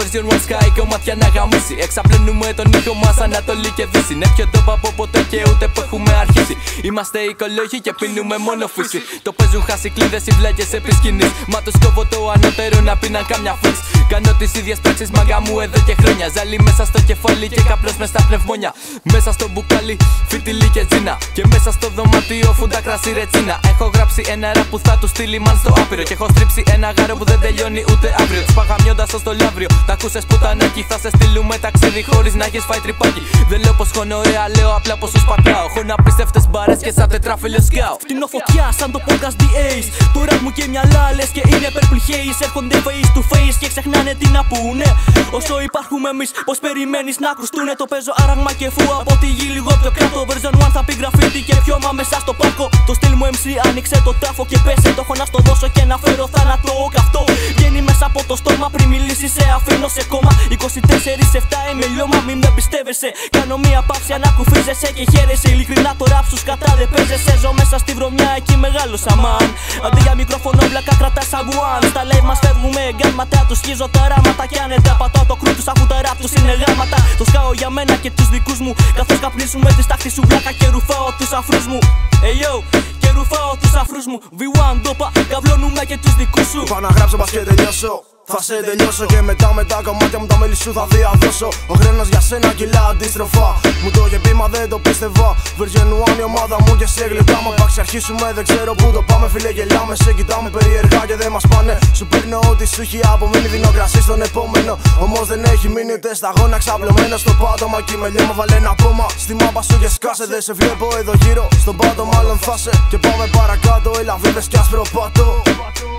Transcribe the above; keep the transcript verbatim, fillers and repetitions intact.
version one sky και ομάτια να γαμίσει. Εξαπλένουμε τον ήχο μας Ανατολή και Δύση. Είναι πιο dope από ποτέ και ούτε που έχουμε αρχίσει. Είμαστε οικολόγοι και πίνουμε μόνο φύση. Το παίζουν χασικλίδες οι βλάκες επί σκηνής. Μα τους κόβω το ανώτερο να πίναν κάμια φλίξ. Κάνω τις ίδιες πράξεις μάγκα μου εδώ και χρόνια. Ζάλι μέσα στο κεφάλι και καπνός μες στα πνευμόνια. Μέσα στο μπουκάλι φιτιλί και τζίνα. Και μέσα στο δωμάτιο φούντα κρασί ρετσίνα. Έχω γράψει ένα ραπ που θα του στείλει μαν στο άπειρο. Και έχω στρίψει ένα γάρο που δεν τελειώνει ούτε αύριο. Τους παγαμιώντας ως το λαύριο. Τα ακούσες πουτανάκι. Θα σε στείλουμε ταξίδι χωρίς να έχεις φάει τρυπάκι. Δεν λέω πως χώνω ωραία, λέω απλά πως σου σπατάω. Έχω να απίστευτες μπαρές και σαν τετράφυλλο σκάω. Φτύνω φωτιά σαν το podcast ντι έις. Το rap μου και μυαλά λες και είναι purple haze. Έρχονται face to face και ξεχνάνε τι να πούνε. Όσο υπάρχουμε εμείς, πως περιμένεις να ακουστούνε. Το παίζω άραγμα και φου από τη γη λίγο πιο κάτω. Version one θα πει γραφίτι και πιώμα μέσα στο πάρκο. Το στυλ μου εμ σι άνοιξε το τάφο και πέσε. Το έχω να στο δώσω και να φέρω θάνατο καυτό. Βγαίνει μέσα από το στόμα πριν μιλήσει, σε αφήνω σε κόμμα. είκοσι τέσσερα επτά είμαι λιώμα, μην με πιστεύεσαι. Κάνω μία παύση ανακουφίζεσαι και χαίρεσαι. Ειλικρινά το ραπ σου κατά δεν παίζεσαι. Ζω μέσα στη βρωμιά, εκεί μεγάλωσα μαν. Αντί για μικρόφωνο βλακά κρατά σαγκουάν. Στα live μας φεύγουμε εγκάλματα. Τους σχίζω τα ράματα κι άνετα. Πατάω το κρού τους αφού τα ραπ τους είναι γράμματα. Το σκάω για μένα και τους δικούς μου. Καθώς καπνίσουμε τη στάχτη σου βλάκα και ρουφάω τους αφρούς μου. Hey yo, και ρουφάω τους αφρούς μου. βι ουάν ντόπα, καυλώνουμε και τους δικούς σου. Πάω να γράψω πας και τελειώσω. Θα σε τελειώσω και μετά με τα κομμάτια μου τα μέλη σου θα διαδώσω. Ο χρόνος για σένα κυλά αντίστροφα. Μου το είχε πει μα δεν το πίστευα. Version one η ομάδα μου και σε γλιτάμε. Παξ αρχίσουμε δεν ξέρω που το πάμε. Φίλε γελάμε, σε κοιτάμε περίεργα και δεν μας πάνε. Σου παίρνω ό,τι σου έχει απομείνει. Δίνω κρασί στον επόμενο. Όμως δεν έχει μείνει ούτε σταγόνα ξαπλωμένο στο πάτωμα. Κι με λιώμα βάλε ένα πόμα. Στη μάπα σου και σκάσε. Δεν σε βλέπω εδώ γύρω. Στον πάτο μάλλον θα σε. Και πάμε παρακάτω. Έλα βέβες κι άσπρο πάτο.